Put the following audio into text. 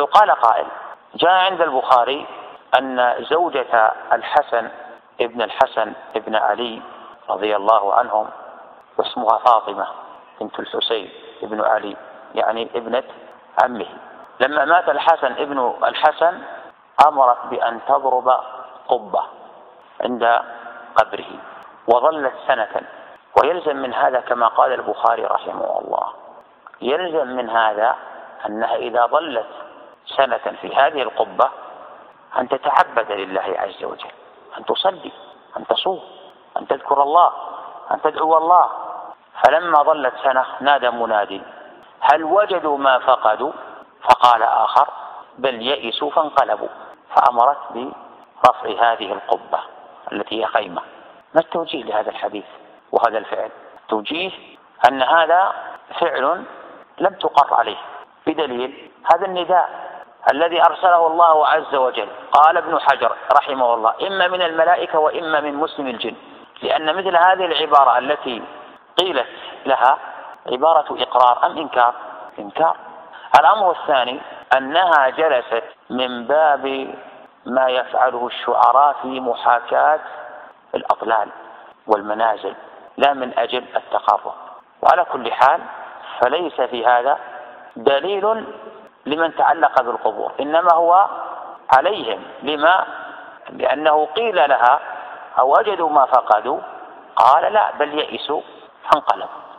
لو قال قائل جاء عند البخاري أن زوجة الحسن ابن علي رضي الله عنهم واسمها فاطمة بنت الحسين ابن علي يعني ابنة عمه، لما مات الحسن ابن الحسن أمرت بأن تضرب قبة عند قبره وظلت سنة. ويلزم من هذا كما قال البخاري رحمه الله، يلزم من هذا أنها إذا ظلت سنة في هذه القبة أن تتعبد لله عز وجل، أن تصلي، أن تصوم، أن تذكر الله، أن تدعو الله. فلما ظلت سنة نادى منادي هل وجدوا ما فقدوا؟ فقال آخر بل يئسوا فانقلبوا، فأمرت برفع هذه القبة التي هي خيمة. ما التوجيه لهذا الحديث وهذا الفعل؟ توجيه أن هذا فعل لم تقر عليه بدليل هذا النداء الذي أرسله الله عز وجل. قال ابن حجر رحمه الله إما من الملائكة وإما من مسلم الجن، لأن مثل هذه العبارة التي قيلت لها عبارة إقرار أم إنكار؟ إنكار. الأمر الثاني أنها جلست من باب ما يفعله الشعراء في محاكاة الأضلال والمنازل لا من أجل التقرب. وعلى كل حال فليس في هذا دليل لمن تعلق بالقبور، إنما هو عليهم لأنه قيل لها أو وجدوا ما فقدوا، قال لا بل يئسوا فانقلبوا.